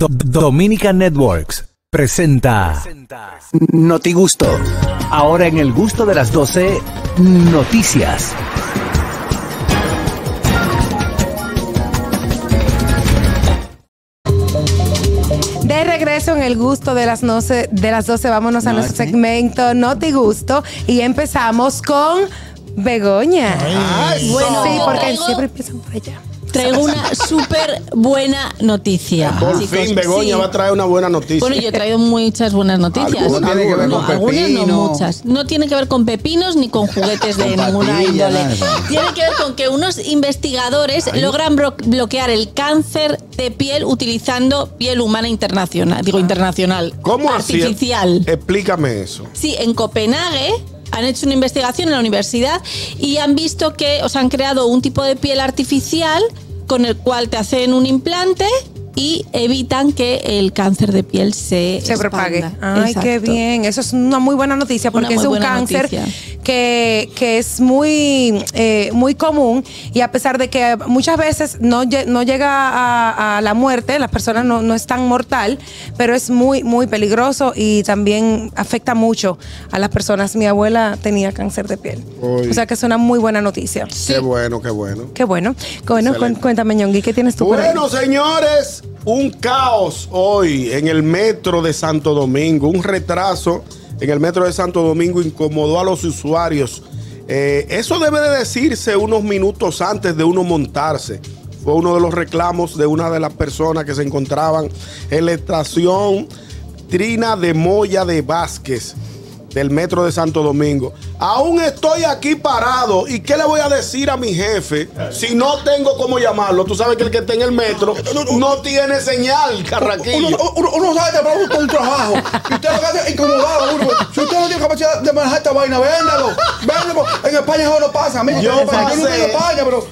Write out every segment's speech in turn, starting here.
Dominican Networks presenta Notigusto. Ahora en el gusto de las 12, noticias. De regreso en el gusto de las 12, vámonos a nuestro segmento Notigusto y empezamos con Begoña. Bueno, sí, porque siempre empiezan por allá. Traigo una súper buena noticia. Por fin, Begoña va a traer una buena noticia. Bueno, yo he traído muchas buenas noticias. ¿Alguna tiene que ver con algunas pepino? no muchas. No tiene que ver con pepinos ni con juguetes de ninguna índole. Tiene que ver con que unos investigadores logran bloquear el cáncer de piel utilizando piel humana internacional. Digo, internacional. ¿Cómo artificial. Así? Explícame eso. Sí, en Copenhague han hecho una investigación en la universidad y han visto que, han creado un tipo de piel artificial con el cual te hacen un implante y evitan que el cáncer de piel se propague. Ay, Exacto. qué bien. Eso es una muy buena noticia porque es un cáncer que es muy común y a pesar de que muchas veces no llega a la muerte, las personas no es tan mortal, pero es muy, muy peligroso y también afecta mucho a las personas. Mi abuela tenía cáncer de piel. Uy. O sea que es una muy buena noticia. Qué bueno, qué bueno. Qué bueno. Bueno, cuéntame, Ñongui, ¿qué tienes tú por ahí? Bueno, señores, un caos hoy en el metro de Santo Domingo. Un retraso en el metro de Santo Domingo incomodó a los usuarios. Eso debe de decirse unos minutos antes de uno montarse. Fue uno de los reclamos de una de las personas que se encontraban en la estación Trina de Moya de Vázquez del metro de Santo Domingo. Aún estoy aquí parado. ¿Y qué le voy a decir a mi jefe si no tengo cómo llamarlo? Tú sabes que el que está en el metro no tiene señal, carraquillo. Uno sabe que para un trabajo. Y usted lo que hace es incomodado a uno. Si usted no tiene capacidad de manejar esta vaina, véndalo. En España eso no pasa. Amigo, Yo pasé, en España, pero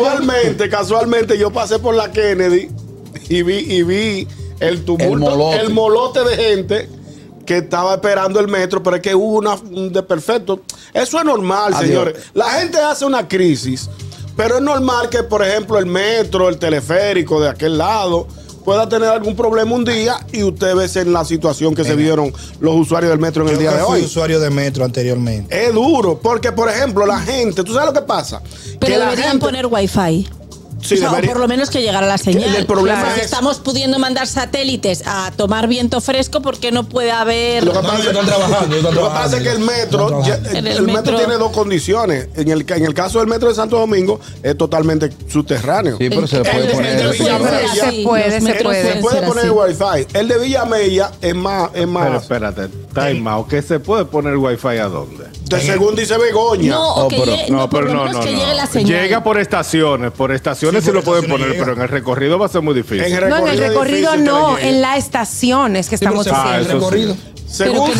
casualmente yo pasé por la Kennedy y vi el tumulto, el molote de gente que estaba esperando el metro, pero es que hubo un desperfecto. Eso es normal, señores. La gente hace una crisis, pero es normal que, por ejemplo, el metro, el teleférico de aquel lado pueda tener algún problema un día y usted ve en la situación que se vieron los usuarios del metro en el día de hoy. Yo fui usuario de metro anteriormente. Es duro, porque, por ejemplo, la gente, ¿tú sabes lo que pasa? Pero que deberían poner wifi. Sí, o por lo menos que llegara la señal. El problema si estamos pudiendo mandar satélites a tomar viento fresco, ¿por qué no puede haber? Lo que pasa es que el metro, el metro tiene dos condiciones. En el caso del metro de Santo Domingo es totalmente subterráneo. Sí, pero se puede poner. Se puede poner wifi. El de Villamella es más. Pero espérate, time out. ¿Que se puede poner wifi a dónde? Según dice Begoña. No, que llegue la señal. Llega por estaciones. Por estaciones sí lo pueden poner, pero en el recorrido va a ser muy difícil. En el recorrido no, en las estaciones que estamos diciendo. Según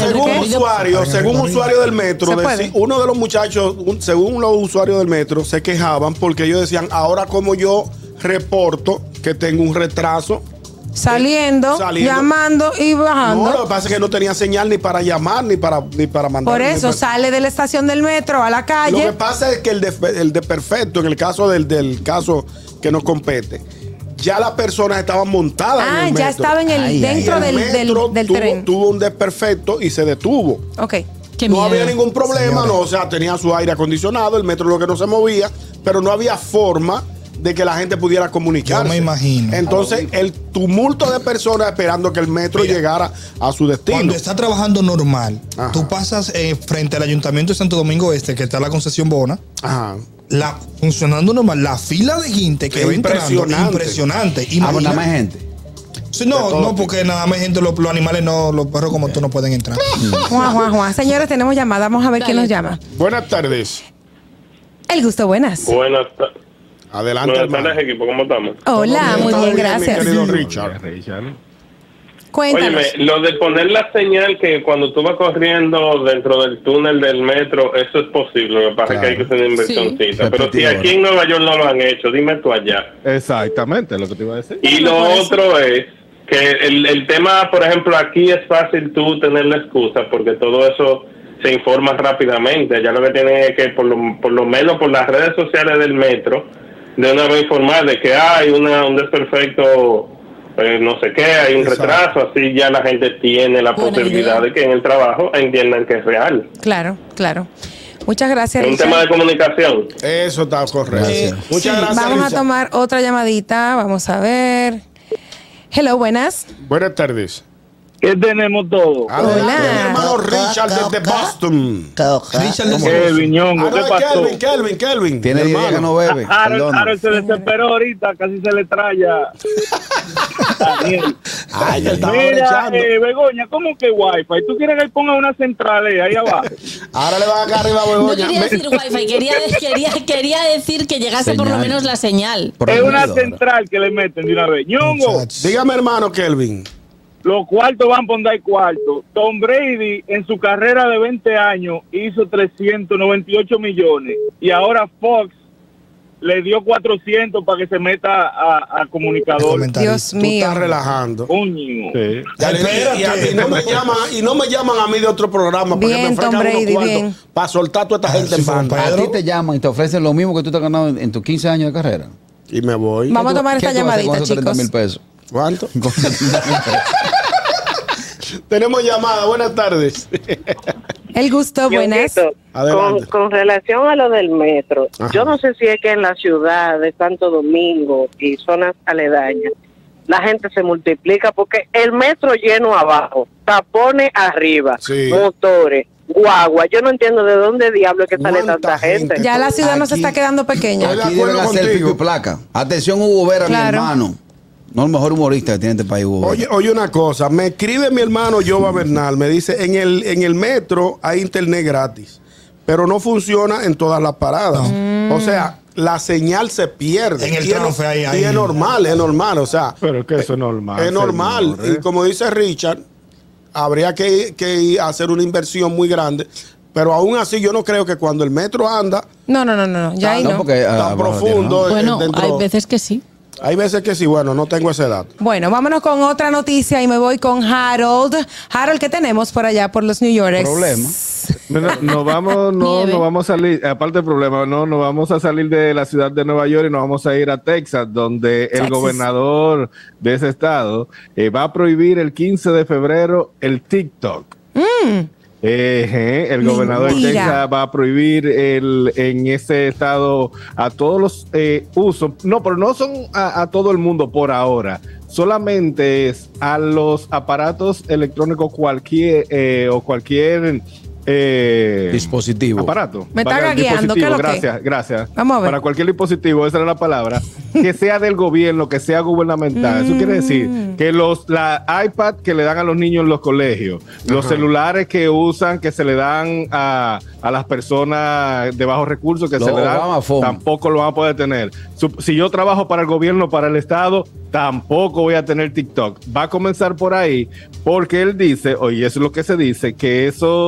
usuarios del metro, uno de los muchachos, según los usuarios del metro, se quejaban porque ellos decían, ahora como yo reporto que tengo un retraso, Saliendo, llamando y bajando. No, lo que pasa es que no tenía señal ni para llamar ni para mandar. Por eso sale de la estación del metro a la calle. Lo que pasa es que el de perfecto, en el caso del caso que nos compete, ya las personas estaban montadas en el metro. Ya estaba dentro del tren. Tuvo un desperfecto y se detuvo. Ok. No había ningún problema, tenía su aire acondicionado, el metro lo que no se movía, pero no había forma de que la gente pudiera comunicarse. Yo me imagino. Entonces, el tumulto de personas esperando que el metro llegara a su destino. Cuando está trabajando normal, tú pasas frente al Ayuntamiento de Santo Domingo Este, que está la concesión Bona, funcionando normal, la fila de gente que va entrando, impresionante. Nada más gente. Sí, no, porque nada más gente, los animales los perros como tú no pueden entrar. Juan. Señores, tenemos llamada, vamos a ver quién nos llama. Buenas tardes. El gusto, buenas. Buenas tardes. Adelante. Buenas tardes, equipo, ¿cómo estamos? Hola, muy bien, gracias. Mi querido Richard. Cuéntanos. Óyeme, lo de poner la señal que cuando tú vas corriendo dentro del túnel del metro, eso es posible. Lo que pasa es que hay que hacer una inversioncita. Sí. Pero si aquí en Nueva York no lo han hecho, dime tú allá. Exactamente, lo que te iba a decir. Y lo otro es que el tema, por ejemplo, aquí es fácil tú tener la excusa porque todo eso se informa rápidamente. Ya lo que tienen es que por lo menos por las redes sociales del metro de una vez informar de que hay un desperfecto no sé qué, hay un retraso, así ya la gente tiene la posibilidad de que en el trabajo entiendan que es real. Claro. Muchas gracias, Richard. Un tema de comunicación. Eso está correcto. Muchas gracias, Vamos Richard. a tomar otra llamadita, vamos a ver. Hello, buenas. Buenas tardes. ¿Qué tenemos todo? Hola. Mi hermano Richard desde Boston. Richard de Kelvin, Ñongo, ¿qué pasó? Kelvin. Tiene días que no bebe. Harold se desesperó ahorita, casi se le traya. Daniel. Ay, él estaba Mira, brechando. Begoña, ¿cómo que Wi-Fi? ¿Tú quieres que él ponga una central ahí abajo? Ahora le van acá arriba a No Begoña. quería decir wifi, quería decir que llegase por lo menos la señal. Es una central que le meten de una vez. Ñongo, Dígame, hermano Kelvin. los cuartos van por dar cuartos. Tom Brady en su carrera de 20 años hizo 398 millones y ahora Fox le dio 400 para que se meta a comunicador. Dios mío. Tú estás relajando. Coño. Sí. Y no me llaman a mí de otro programa para que Bien, me ofrezcan Tom Brady, unos bien. cuartos para soltar a toda esta gente en banda. A ti te llaman y te ofrecen lo mismo que tú te has ganado en tus 15 años de carrera. Y me voy. Vamos a tomar esta ¿Qué tú haces con llamadita, esos 30 mil chicos. pesos? ¿Cuánto? Con esos 30 mil pesos. Tenemos llamada. Buenas tardes. El gusto, buenas. Adelante. Con relación a lo del metro, Ajá. yo no sé si es que en la ciudad de Santo Domingo y zonas aledañas la gente se multiplica porque el metro lleno abajo, tapones arriba, Sí. motores, guagua. Yo no entiendo de dónde diablo es que sale ¿Cuánta tanta gente. gente? Ya la ciudad nos Aquí- está quedando pequeña. Estoy de Aquí acuerdo deben hacer contigo. pico y placa. Atención, Hugo Vera, Claro. mi hermano. No el mejor humorista que tiene este país, Hugo Vera. Oye, una cosa, me escribe mi hermano Jova Bernal, me dice, en el metro hay internet gratis, pero no funciona en todas las paradas. O sea, la señal se pierde. En el Y es- transfer ahí. Y es normal, o sea. Pero es que eso es normal. Es normal. señores. Y como dice Richard, habría que hacer una inversión muy grande. Pero aún así, yo no creo que cuando el metro anda No, ya ahí No, no. porque tan abajo profundo. Bueno, dentro- hay veces que sí. Hay veces que sí, bueno, no tengo ese dato. Bueno, vámonos con otra noticia y me voy con Harold. Harold, ¿qué tenemos por allá, por los New Yorkers? Problema. No vamos a salir, aparte del problema, nos vamos a salir de la ciudad de Nueva York y nos vamos a ir a Texas, donde el Texas. gobernador de ese estado va a prohibir el 15 de febrero el TikTok. El gobernador de Mentira. Texas va a prohibir en ese estado a todos los usos, no, pero no son a todo el mundo por ahora, solamente es a los aparatos electrónicos cualquier Dispositivo. aparato. Me está Valga, gagueando, ¿qué es dispositivo, lo que? gracias. Vamos a ver. Para cualquier dispositivo, esa era la palabra, que sea del gobierno, que sea gubernamental. Eso quiere decir que la iPad que le dan a los niños en los colegios, los celulares que usan, que se le dan a las personas de bajos recursos, que Los se le dan, Obama Phone. tampoco lo van a poder tener. Si yo trabajo para el gobierno, para el Estado, tampoco voy a tener TikTok. Va a comenzar por ahí, porque él dice, oye, eso es lo que se dice, que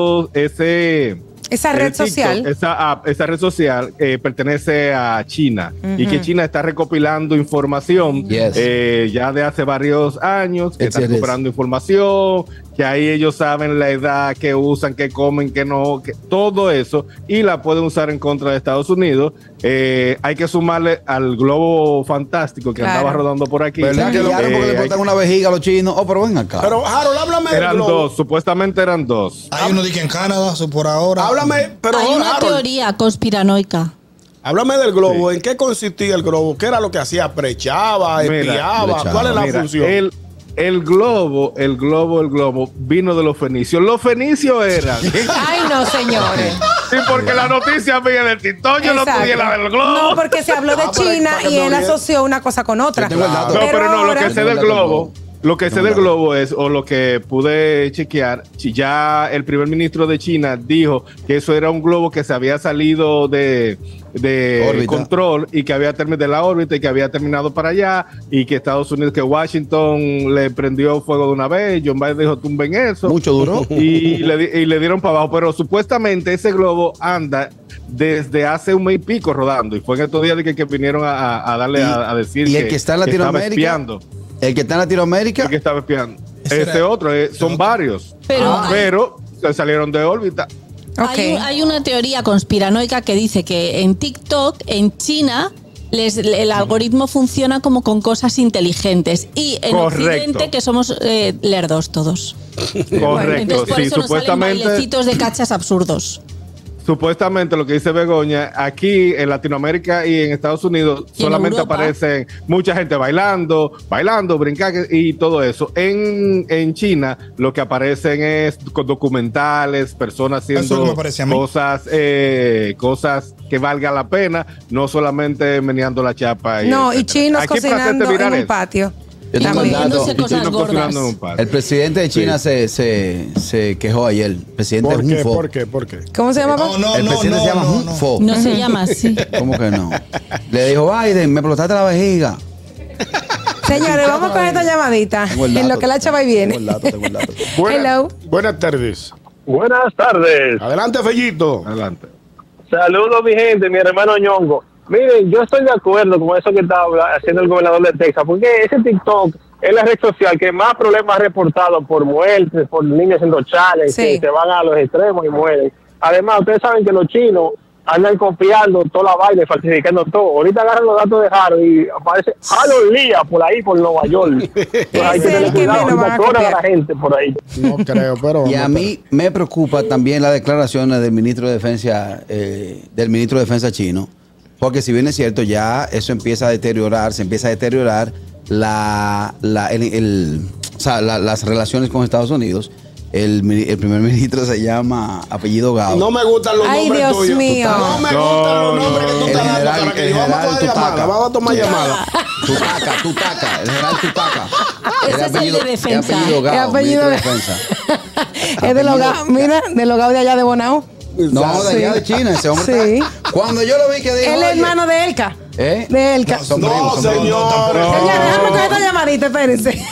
Esa red TikTok, social. esa red social pertenece a China y que China está recopilando información Yes. ya de hace varios años, que está It is. recuperando información, que ahí ellos saben la edad, que usan, que comen, que no, que todo eso, y la pueden usar en contra de Estados Unidos. Hay que sumarle al globo fantástico que Claro. andaba rodando por aquí. ¿Verdad que ya porque le botan una vejiga a los chinos? Oh, pero ven acá. Pero, Harold, háblame del Eran globo. dos, supuestamente eran dos. Hay uno de que en Canadá, por ahora. Háblame, pero Hay una Harold, teoría conspiranoica. háblame del globo. ¿En qué consistía el globo? ¿Qué era lo que hacía? ¿Prechaba? Mira, ¿Espiaba? flechaba. ¿Cuál es la Mira, función? el globo vino de los fenicios. Los fenicios eran. Ay, no, señores. Sí, porque la noticia viene del TikTok, yo no Exacto. pudiera ver el globo. No, porque se habló de pero China para que y me él olvide. asoció una cosa con otra. Yo tengo el dato. No, pero no, lo ahora- que sé del globo, lo que sé No, del no. globo es, o lo que pude chequear, si ya el primer ministro de China dijo que eso era un globo que se había salido de Órbita. control y que había terminado de la órbita y que había terminado para allá y que Estados Unidos, que Washington le prendió fuego de una vez, John Biden dijo tumben eso. Mucho duró. Y le dieron para abajo, pero supuestamente ese globo anda desde hace un mes y pico rodando y fue en estos días de que vinieron a darle a decir y el que está en estaba Latinoamérica. espiando. El que está en Latinoamérica. El que estaba espiando. Ese Este era- otro, son varios. Pero Pero se salieron de órbita. Ok. Hay una teoría conspiranoica que dice que en TikTok, en China, el algoritmo funciona como con cosas inteligentes. Y en Occidente, que somos lerdos todos. Correcto. Entonces, por eso nos salen bailecitos de cachas absurdos. Supuestamente lo que dice Begoña, aquí en Latinoamérica y en Estados Unidos solamente aparecen mucha gente bailando, brincando y todo eso. En China lo que aparecen es documentales, personas haciendo cosas que valga la pena, no solamente meneando la chapa. Y chinos aquí cocinando en un patio. El presidente de China se quejó ayer. El presidente ¿Por qué? ¿Cómo se llama? El presidente se llama Hun Fo. No se llama así. ¿Cómo que no? Le dijo, Biden, me explotaste la vejiga. Señores, vamos con esta llamadita. En lo que la chava y viene. Hello. Buenas tardes. Buenas tardes. Adelante, Fellito. Adelante. Saludos, mi gente, mi hermano Ñongo. Miren, yo estoy de acuerdo con eso que está haciendo el gobernador de Texas, porque ese TikTok es la red social que más problemas ha reportado por muertes, por niños siendo chales, que se van a los extremos y mueren. Además, ustedes saben que los chinos andan copiando toda la vaina y falsificando todo. Ahorita agarran los datos de Jaro y aparece Jaro Lía por ahí, por Nueva York. Pues hay que tener cuidado, a la gente por ahí. No creo, pero... Y a mí me preocupa también las declaraciones del ministro de Defensa chino. Porque si bien es cierto, ya eso empieza a deteriorar, las relaciones con Estados Unidos. El primer ministro se llama apellido Gao. No me gustan los nombres tuyos. Dios mío. No me gustan los nombres que tú estás dando para que vamos a tomar llamada. Tutaca, el general Tutaca. Ese es el de defensa. Es apellido Gao, apellido de defensa. Es de los Gao, mira, de los Gao de allá de Bonao. No, de allá de China, ese hombre. Sí. Cuando yo lo vi que dijo, él es hermano de Elka. De Elka. No, señor. Déjame con esta llamadita, espérense.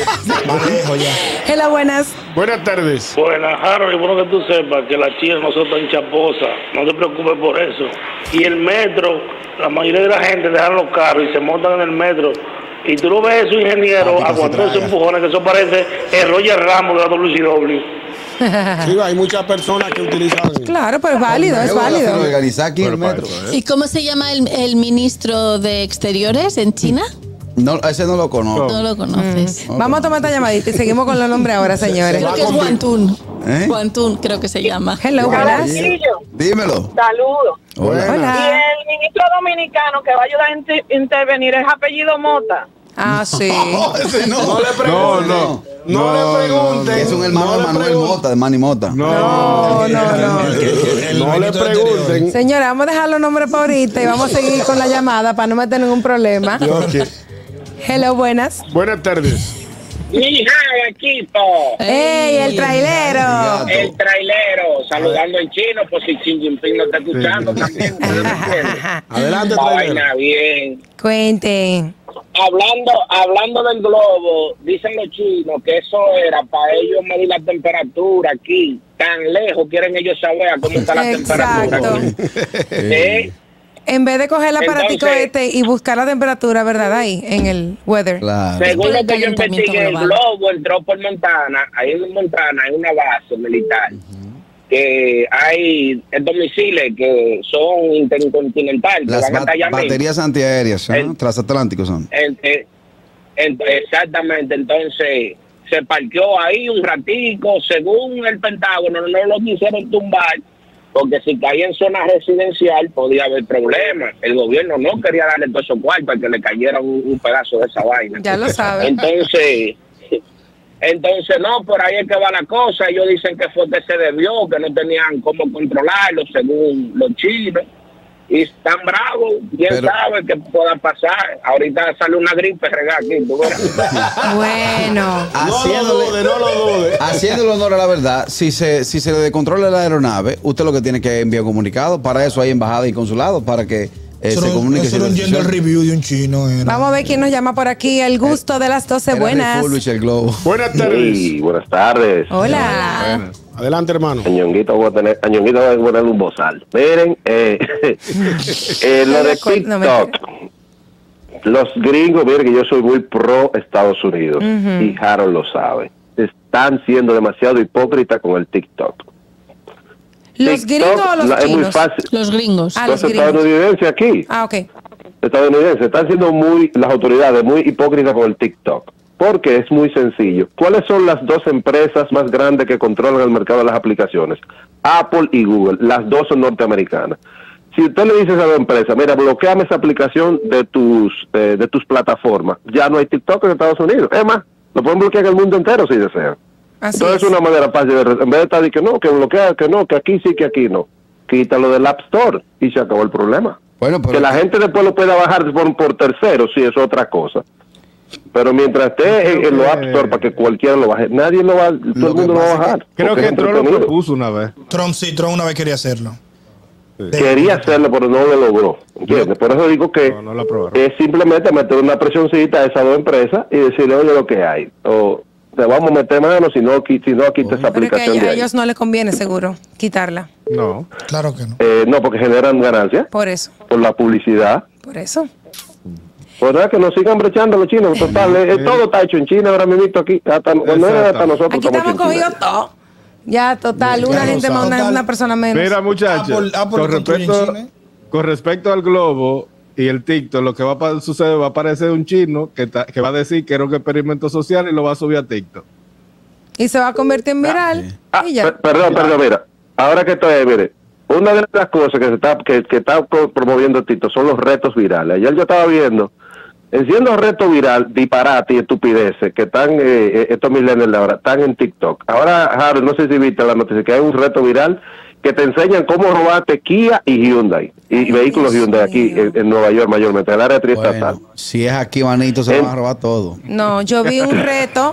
Hola, buenas. Buenas tardes. Buenas, Harold, y bueno que tú sepas que las chinas no son tan chaposas. No te preocupes por eso. Y el metro, la mayoría de la gente dejan los carros y se montan en el metro. Y tú lo ves, esos ingenieros aguantando esos empujones, que eso parece el Roger Ramos de la WCW. Sí, hay muchas personas que utilizan. Claro, pero es válido, es válido. Organizar aquí el metro. ¿Y cómo se llama el ministro de Exteriores en China? No, ese no lo conozco. No lo conoces. Vamos a tomar esta llamadita y seguimos con los nombres ahora, señores. Creo que es Guantún. Guantún, creo que se llama. Hello, buenas. Dímelo. Saludos. Hola. Y el ministro dominicano que va a ayudar a intervenir es apellido Mota. Ah, sí. No le pregunten. No le pregunten. Es un hermano de Manuel Mota, de Manny Mota. No le pregunten. Señora, vamos a dejar los nombres para ahorita y vamos a seguir con la llamada para no meter ningún problema. Hello, buenas. Buenas tardes. Hija, equipo. ¡Ey, el trailero! El trailero, saludando en chino, por si Xi Jinping no está escuchando también. Adelante, trailero. Vaina bien. Cuenten. Hablando del globo, dicen los chinos que eso era para ellos medir la temperatura aquí. Tan lejos quieren ellos saber a cómo está la temperatura aquí. En vez de coger el aparatico y buscar la temperatura, ¿verdad? Ahí, en el weather. Claro. Según lo que yo investigué, el globo entró por Montana. Ahí en Montana hay una base militar. Que hay estos misiles que son intercontinentales. Las baterías antiaéreas, transatlánticos son. Exactamente, entonces se parqueó ahí un ratico. Según el Pentágono, no lo quisieron tumbar, porque si caía en zona residencial podía haber problemas. El gobierno no quería darle todos esos cuartos para que le cayera un pedazo de esa vaina. Ya lo saben. Entonces, no, por ahí es que va la cosa. Ellos dicen que fue que se debió, que no tenían cómo controlarlo, según los chinos. Y están bravos, quién sabe qué pueda pasar. Ahorita sale una gripe regada aquí. Bueno. No lo dude. Haciéndole honor a la verdad, si se le descontrola la aeronave, usted lo que tiene que enviar comunicado. Para eso hay embajada y consulado, para que se comunique. Eso no entiendo el review de un chino. Vamos a ver quién nos llama por aquí. El gusto de las 12. Buenas. Buenas tardes. Sí, buenas tardes. Hola. Buenas. Adelante, hermano. Añonguito va a poner un bozal. Miren, lo de TikTok. Los gringos, miren que yo soy muy pro Estados Unidos y Harold lo sabe. Están siendo demasiado hipócritas con el TikTok. ¿Los gringos o los chinos? Es muy fácil. Los gringos. Los estadounidenses aquí. Ah, ok. estadounidenses están siendo las autoridades muy hipócritas con el TikTok, porque es muy sencillo. ¿Cuáles son las dos empresas más grandes que controlan el mercado de las aplicaciones? Apple y Google, las dos son norteamericanas. Si usted le dice a esa dos empresas, mira, bloqueame esa aplicación de tus plataformas, ya no hay TikTok en Estados Unidos. Es más, lo pueden bloquear en el mundo entero si desean. Entonces es una manera fácil en vez de estar diciendo que bloquea, que no, que aquí sí, que aquí no. Quítalo del App Store y se acabó el problema. Bueno, pero que la gente después lo pueda bajar por terceros, sí, es otra cosa. Pero mientras esté en los App Store para que cualquiera lo baje, nadie lo va, todo el mundo lo va a bajar. Creo que Trump lo propuso una vez. Trump una vez quería hacerlo. Quería hacerlo, pero no lo logró. ¿Entiendes? Por eso digo que es simplemente meter una presioncita a esas dos empresas y decirle, oye, lo que hay. O te vamos a meter mano si no quites esa aplicación. Pero a ellos no les conviene, seguro, quitarla. No. Claro que no. No, porque generan ganancias. Por eso. Por la publicidad. Por eso. Pues nada, que nos sigan brechando los chinos. Total, todo está hecho en China ahora mismo aquí. Hasta nosotros aquí estamos cogidos todo. Ya, total, una gente más, una persona menos. Mira, muchachos, con respecto al globo y el TikTok, lo que va a suceder, va a aparecer un chino que va a decir que era un experimento social y lo va a subir a TikTok. Y se va a convertir en viral. Y ya. Perdón, mira. Ahora que estoy ahí, mire. Una de las cosas que está promoviendo TikTok son los retos virales. Ayer yo estaba viendo, siendo reto viral, disparate y estupideces que están, estos millennials de ahora, están en TikTok. Ahora, Harold, no sé si viste la noticia, que hay un reto viral que te enseñan cómo robarte Kia y Hyundai, y vehículos Hyundai aquí en Nueva York mayormente, en el área triestatal. Bueno, si es aquí, manito, se van a robar todo. No, yo vi un reto,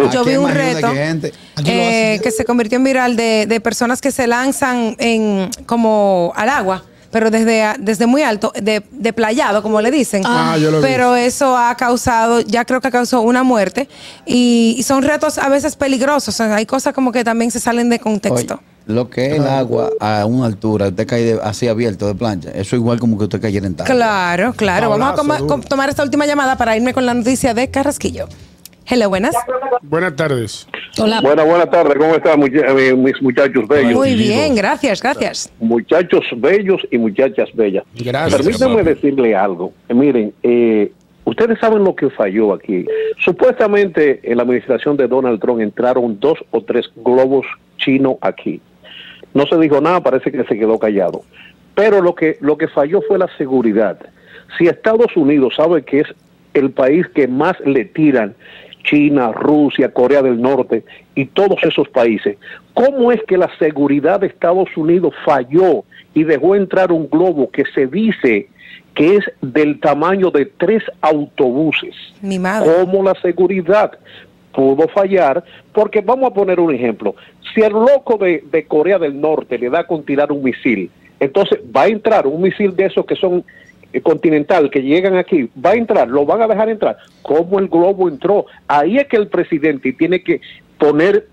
que se convirtió en viral de personas que se lanzan como al agua, pero desde muy alto, de playado, como le dicen. Pero eso ha causado, ya creo que causó una muerte, y son retos a veces peligrosos. O sea, hay cosas como que también se salen de contexto. Oye, lo que es el agua a una altura, usted cae así abierto de plancha, eso igual como que usted cayera en tarde. Claro. Vamos a tomar esta última llamada para irme con la noticia de Carrasquillo. Hello, buenas. Buenas tardes. Hola. Buenas tardes, ¿cómo están mis muchachos bellos? Muy bien, gracias. Muchachos bellos y muchachas bellas. Gracias. Permítanme decirle algo. Miren, ustedes saben lo que falló aquí. Supuestamente en la administración de Donald Trump entraron 2 o 3 globos chinos aquí. No se dijo nada, parece que se quedó callado. Pero lo que falló fue la seguridad. Si Estados Unidos sabe que es el país que más le tiran, China, Rusia, Corea del Norte y todos esos países, ¿cómo es que la seguridad de Estados Unidos falló y dejó entrar un globo que se dice que es del tamaño de 3 autobuses? Mi madre. ¿Cómo la seguridad pudo fallar? Porque vamos a poner un ejemplo. Si el loco de Corea del Norte le da con tirar un misil, entonces va a entrar un misil de esos que son continental, que llegan aquí, va a entrar, lo van a dejar entrar. ¿Cómo el globo entró? Ahí es que el presidente tiene que poner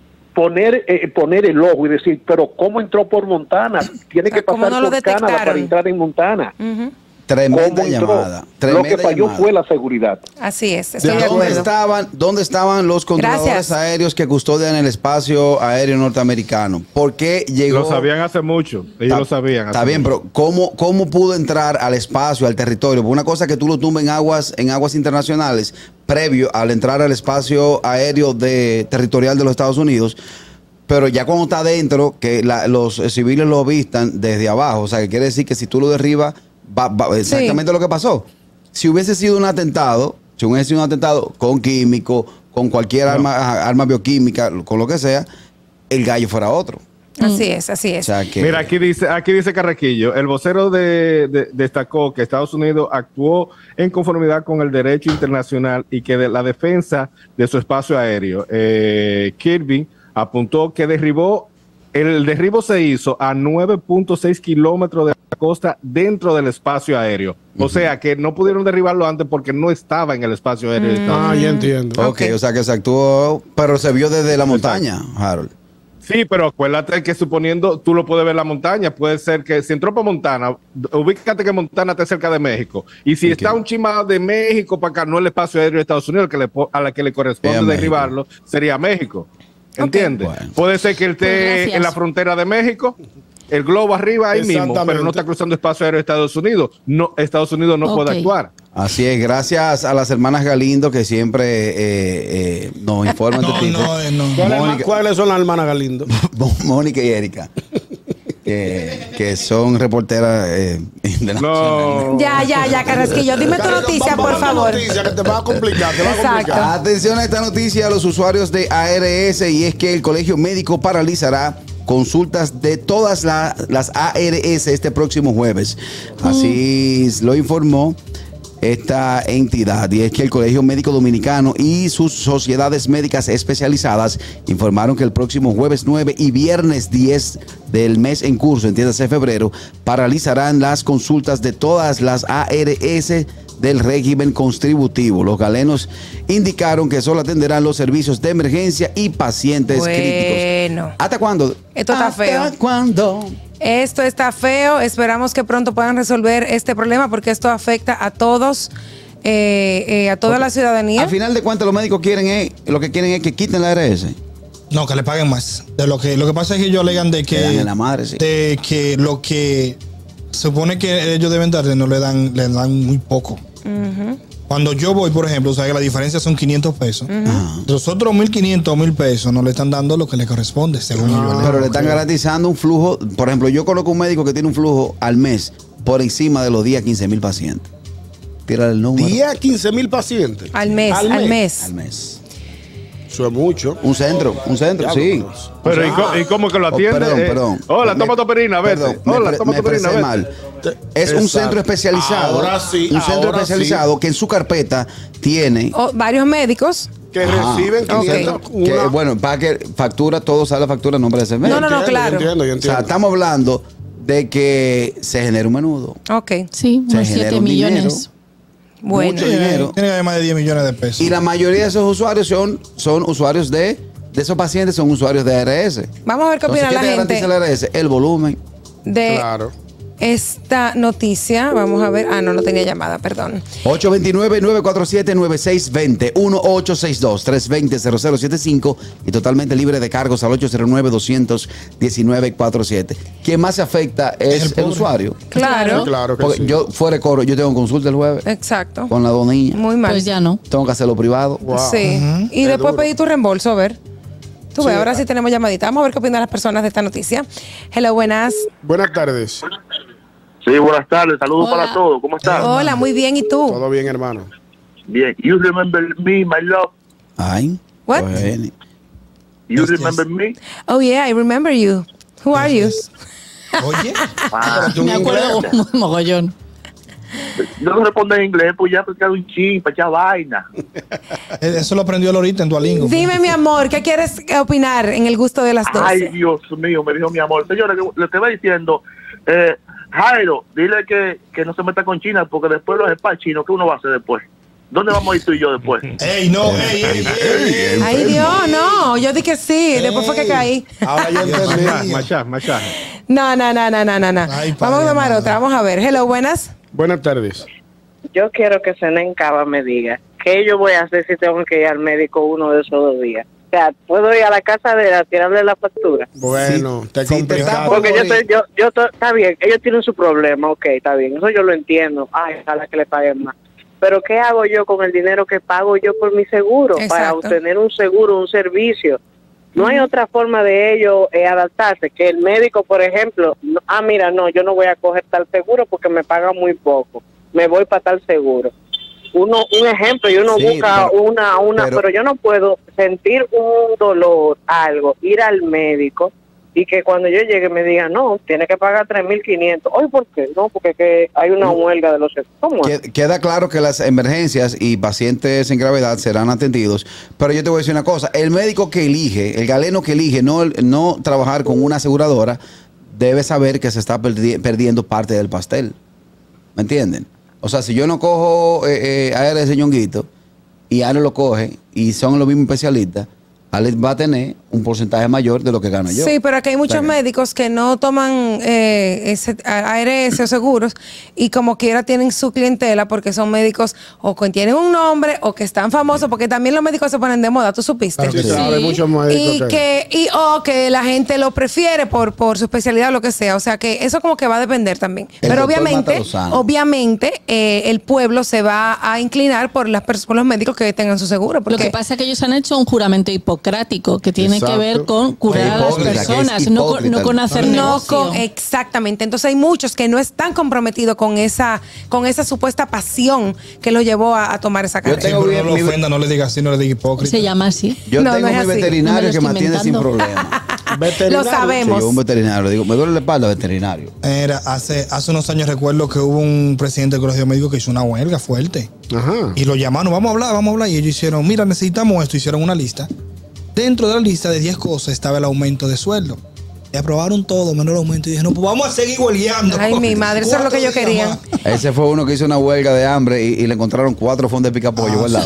el ojo y decir, pero ¿cómo entró por Montana? Tiene que pasar por Canadá para entrar en Montana. Tremenda llamada. Lo que falló fue la seguridad. Así es. ¿Dónde estaban los controladores aéreos que custodian el espacio aéreo norteamericano? ¿Por qué llegó? Lo sabían hace mucho. Ellos lo sabían. Está bien, pero ¿cómo pudo entrar al espacio, al territorio? Porque una cosa que tú lo tumbes en aguas internacionales, previo al entrar al espacio aéreo territorial de los Estados Unidos. Pero ya cuando está adentro, que los civiles lo vistan desde abajo. O sea, que quiere decir que si tú lo derribas, exactamente lo que pasó. Si hubiese sido un atentado con químico, con cualquier arma bioquímica, con lo que sea, el gallo fuera otro. Así es. O sea que, mira, aquí dice Carraquillo, el vocero destacó que Estados Unidos actuó en conformidad con el derecho internacional y que de la defensa de su espacio aéreo. Kirby apuntó que el derribo se hizo a 9.6 kilómetros de la costa dentro del espacio aéreo. O sea, que no pudieron derribarlo antes porque no estaba en el espacio aéreo. Ya entiendo. Ok, o sea que se actuó, pero se vio desde la montaña, Harold. Sí, pero acuérdate que suponiendo, tú lo puedes ver en la montaña, puede ser que si entró para Montana, ubícate que Montana está cerca de México, y si está un chimado de México para acá, no el espacio aéreo de Estados Unidos, a la que le corresponde derribarlo, sería México. ¿Entiendes? Bueno. Puede ser que él esté en la frontera de México el globo arriba ahí mismo, pero no está cruzando espacio aéreo de Estados Unidos. No, Estados Unidos no puede actuar. Así es, gracias a las hermanas Galindo que siempre nos informan. ¿Cuáles son las hermanas Galindo? Mónica y Erika. Que son reporteras internacionales. Ya, Carrasquillo, dime tu noticia, por favor. Noticia que te va a complicar, Atención a esta noticia a los usuarios de ARS, y es que el Colegio Médico paralizará consultas de todas las ARS este próximo jueves. Así lo informó esta entidad, y es que el Colegio Médico Dominicano y sus sociedades médicas especializadas informaron que el próximo jueves 9 y viernes 10 del mes en curso, entiéndase febrero, paralizarán las consultas de todas las ARS del régimen contributivo. Los galenos indicaron que solo atenderán los servicios de emergencia y pacientes críticos. ¿Hasta cuándo? Esto está feo. ¿Hasta cuándo? Esto está feo. Esperamos que pronto puedan resolver este problema porque esto afecta a todos, a toda la ciudadanía. Al final de cuentas, los médicos lo que quieren es que quiten la ARS. No, que le paguen más. Lo que pasa es que ellos alegan de que de que lo que se supone que ellos deben darle no le dan muy poco. Cuando yo voy, por ejemplo, o sea que la diferencia son 500 pesos. Los otros 1.500 o 1.000 pesos no le están dando lo que le corresponde, según ellos. Pero le están garantizando un flujo. Por ejemplo, yo conozco un médico que tiene un flujo al mes por encima de los días 15.000 pacientes. Tira el número. ¿Día 15.000 pacientes? Al mes. Eso es mucho. Un centro, sí. Pero ¿y cómo que lo atiende? Perdón. Hola, toma toperina, vete. Hola, toma toperina, vete. Mal. Es un centro especializado. Ahora sí. Un centro especializado que en su carpeta tiene varios médicos que reciben 500. Bueno, para que factura, todo sale la factura en nombre de ese médico. No, claro. Yo entiendo. O sea, estamos hablando de que se genera un menudo. Sí, unos 7 millones. Dinero. Bueno. Mucho dinero. Tiene más de 10 millones de pesos. Y la mayoría de esos usuarios son usuarios de esos pacientes son usuarios de ARS. Vamos a ver qué opina la gente. ¿Qué te garantiza el ARS? El volumen. Claro. Esta noticia, vamos a ver. No tenía llamada, perdón. 829-947-9620, 1862-320-0075 y totalmente libre de cargos al 809-219-47. ¿Quién más se afecta es el usuario? Claro. Porque sí. Yo, fuera de coro, yo tengo consulta el jueves. Exacto. Con la donilla. Muy mal. Pues ya no. Tengo que hacerlo privado. Wow. Sí. Y después pedir tu reembolso, a ver. Tú ves, ahora sí tenemos llamadita. Vamos a ver qué opinan las personas de esta noticia. Hello, buenas. Buenas tardes. Sí, buenas tardes. Saludos para todos. ¿Cómo estás? Hola, muy bien. ¿Y tú? Todo bien, hermano. Bien. You remember me, my love? What? You remember me? Oh, yeah, I remember you. Who are you? Oye. Me acuerdo un mogollón. No responde en inglés, pues ya porque un ching, para echar vaina. Eso lo aprendió Lorita en Duolingo. Dime, mi amor, ¿qué quieres opinar en el gusto de las 12? Ay, Dios mío, me dijo mi amor. Señora, le te va diciendo, Jairo, dile que no se meta con China, porque después los spas chinos, ¿qué uno va a hacer después? ¿Dónde vamos a ir tú y yo después? Ey, no, ey. Ay, Dios, no. Yo dije sí, después fue que caí. Ahora yo entendí. Machaje. No. Ay, Vamos a tomar otra, vamos a ver. Hello, buenas. Buenas tardes. Yo quiero que Senen Cava me diga qué yo voy a hacer si tengo que ir al médico uno de esos 2 días. O sea, ¿puedo ir a la casa de él a tirarle la factura? Bueno, te complica. Porque yo está bien, ellos tienen su problema, ok, está bien, eso yo lo entiendo. Ay, ojalá que le paguen más. Pero ¿qué hago yo con el dinero que pago yo por mi seguro? Exacto. Para obtener un seguro, un servicio. No hay otra forma de ellos adaptarse, que el médico, por ejemplo, mira, no, yo no voy a coger tal seguro porque me pagan muy poco, me voy para tal seguro. Un ejemplo, y uno busca pero yo no puedo sentir un dolor, algo, ir al médico y que cuando yo llegue me digan, no, tiene que pagar 3.500. Oye, ¿por qué? No, porque que hay una huelga de los... ¿Cómo es? Queda claro que las emergencias y pacientes en gravedad serán atendidos, pero yo te voy a decir una cosa, el médico que elige, el galeno que elige no trabajar con una aseguradora, debe saber que se está perdiendo parte del pastel. ¿Me entienden? O sea, si yo no cojo a ese ñonguito y Aaron lo coge y son los mismos especialistas, Alex va a tener un porcentaje mayor de lo que gano yo. Sí, pero aquí hay muchos médicos que no toman ARS o seguros y como quiera tienen su clientela porque son médicos o que tienen un nombre o que están famosos, porque también los médicos se ponen de moda, ¿tú supiste? Claro que sí. Hay muchos médicos o que la gente lo prefiere por su especialidad o lo que sea. O sea que eso como que va a depender también. Pero obviamente el pueblo se va a inclinar por los médicos que tengan su seguro. Lo que pasa es que ellos han hecho un juramento hipocrático que tiene que ver con curar a las personas, no con hacer negocio. Exactamente. Entonces hay muchos que no están comprometidos con esa supuesta pasión que los llevó a tomar esa carrera. No lo ofenda, no le diga así, no le diga hipócrita. Se llama así. Yo tengo mi veterinario que me atiende sin problema. Lo sabemos. Sí, un veterinario, le digo, me duele la espalda, veterinario. Hace unos años recuerdo que hubo un presidente del colegio médico que hizo una huelga fuerte. Ajá. Y lo llamaron, vamos a hablar. Y ellos hicieron, mira, necesitamos esto, hicieron una lista. Dentro de la lista de 10 cosas estaba el aumento de sueldo. Y aprobaron todo, menos el aumento. Y dijeron, pues vamos a seguir huelgueando. Ay, mi madre, eso es lo que yo quería. Ese fue uno que hizo una huelga de hambre y le encontraron 4 fondos de picapollo, ¿verdad?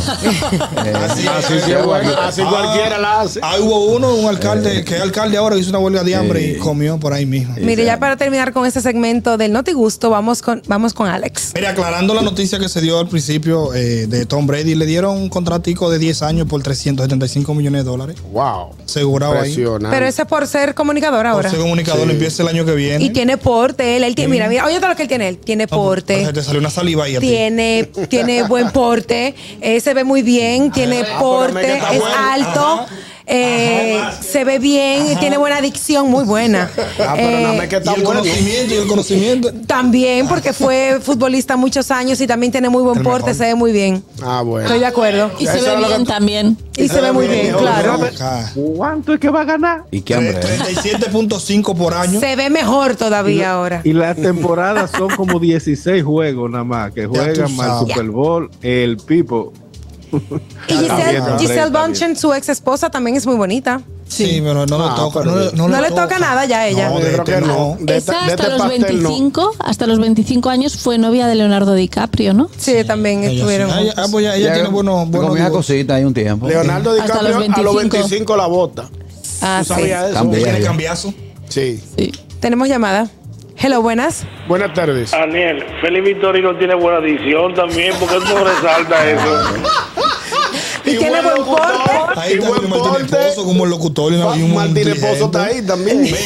Así cualquiera la hace. Ahí hubo un alcalde, que es alcalde ahora, que hizo una huelga de hambre y comió por ahí mismo. Mire, ya para terminar con este segmento del Notigusto, vamos con Alex. Mira, aclarando la noticia que se dio al principio de Tom Brady, le dieron un contratico de 10 años por $375 millones. Wow. Asegurado ahí. Pero ese es por ser comunicador ahora. Por ser comunicador, empieza el año que viene. Y tiene porte, él tiene, mira, oye todo lo que él tiene. Él tiene porte. Te salió una saliva ahí. Tiene buen porte, se ve muy bien, tiene porte, es alto. Se ve bien, tiene buena dicción, muy buena. Y el conocimiento. También, porque fue futbolista muchos años y también tiene muy buen porte, se ve muy bien. Bueno. Estoy de acuerdo. Y se ve bien también. Y se ve muy bien, claro. ¿Cuánto es que va a ganar? ¿Y qué hambre? 37.5 por año. Se ve mejor todavía ahora. Y las temporadas son como 16 juegos nada más, que juegan más el Super Bowl, el Pipo. Y Giselle Bündchen, su ex esposa, también es muy bonita. Sí, pero no lo toca. No le toca nada ya a ella. No, creo que no. Hasta los 25 años fue novia de Leonardo DiCaprio, ¿no? Sí, también estuvieron. Ella tiene buenos cositas ahí un tiempo. Leonardo DiCaprio a los 25 la bota. Ah, sí. ¿Tiene cambiazo? Sí. Tenemos llamada. Hello, buenas. Buenas tardes. Daniel, Félix Victorino tiene buena dicción también, porque él no resalta eso. Y tiene buen porte. Ahí está Martínez Pozo como el locutor. Martínez Pozo está ahí también. Me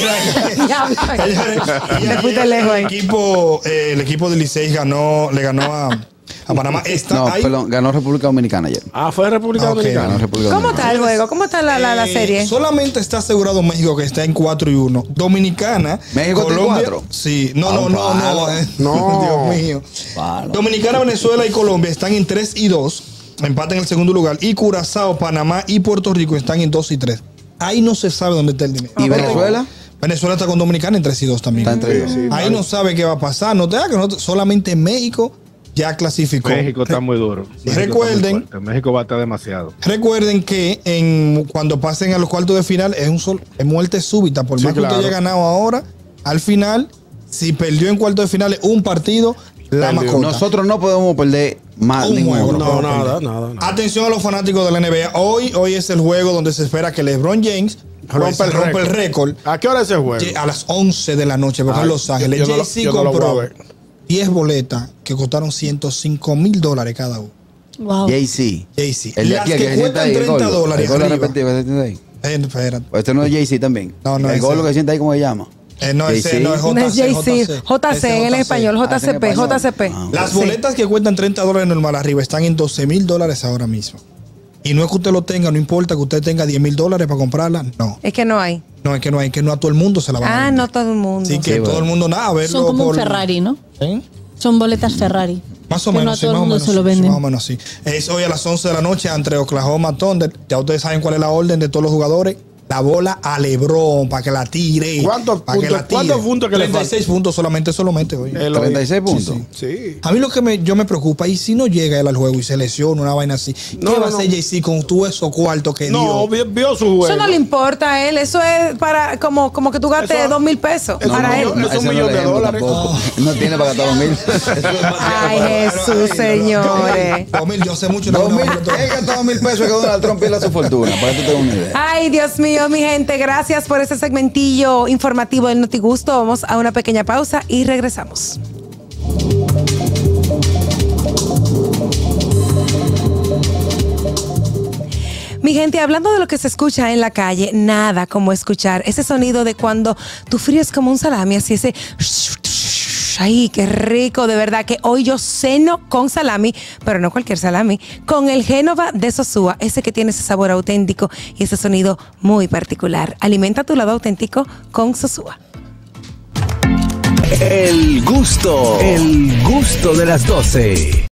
fuiste lejos ahí. El equipo de Licey le ganó a Panamá. Ganó República Dominicana ayer. Fue República Dominicana. ¿Cómo está el juego? ¿Cómo está la serie? Solamente está asegurado México, que está en 4-1. Dominicana. ¿México Colombia. está en 4? Sí. No. Dios mío. Dominicana, Venezuela y Colombia están en 3-2. Empate en el segundo lugar. Y Curazao, Panamá y Puerto Rico están en 2-3. Ahí no se sabe dónde está el dinero. ¿Y Venezuela? Venezuela está con Dominicana en 3-2 también. Está en 3-2. Ahí no sabe qué va a pasar. No te da que solamente México ya clasificó. México está muy duro. Recuerden, México va a estar demasiado. Recuerden que cuando pasen a los cuartos de final es muerte súbita. Por más que usted haya ganado ahora, al final, si perdió en cuartos de final un partido, la mascota. Nosotros no podemos perder más ninguno. No, nada. Atención a los fanáticos de la NBA. Hoy es el juego donde se espera que LeBron James rompa el récord. ¿A qué hora es el juego? A las 11 de la noche, porque en Los Ángeles. Jay-Z compró 10 boletas que costaron $105,000 cada uno. Wow. Jay-Z. Las que cuestan $30 Espérate. Este no es Jay-Z también. No, el gol que siente ahí, ¿cómo se llama? No es JC. JC en español, JCP. Las boletas que cuestan $30 normal arriba están en $12,000 ahora mismo. Y no es que usted lo tenga, no importa que usted tenga $10,000 para comprarla, no. Es que no hay. No, es que no hay, que no a todo el mundo se la va a dar. No todo el mundo. Sí, que todo el mundo nada, a verlo. Son como un Ferrari, ¿no? ¿Sí? Son boletas Ferrari. Más o menos, no a todo el mundo se lo venden. Más o menos, sí. Es hoy a las 11 de la noche entre Oklahoma Thunder. Ya ustedes saben cuál es la orden de todos los jugadores. la bola a LeBron para que la tire. ¿Cuántos puntos que le faltan? 36 puntos solamente hoy. 36 puntos. Sí. A mí lo que yo me preocupa, y si no llega él al juego y se lesiona una vaina así, ¿qué va a hacer Jay-Z con tú esos cuartos que dio? No, vio su juego. Eso no le importa a él. Eso es para como que tú gastes $2,000 para él. Es $1 millón. No tiene para gastar 2,000. Ay, Jesús, señores. 2,000, yo sé mucho. 2,000, he gastado $1,000 que Donald Trump pierda su fortuna. Para que tú tengas una idea. Ay, Dios mío, mi gente, gracias por ese segmentillo informativo del Notigusto. Vamos a una pequeña pausa y regresamos. Mi gente, hablando de lo que se escucha en la calle, nada como escuchar ese sonido de cuando tú fríes como un salami, así ese... Ay, qué rico, de verdad que hoy yo ceno con salami, pero no cualquier salami, con el Génova de Sosúa, ese que tiene ese sabor auténtico y ese sonido muy particular. Alimenta tu lado auténtico con Sosúa. El gusto de las 12.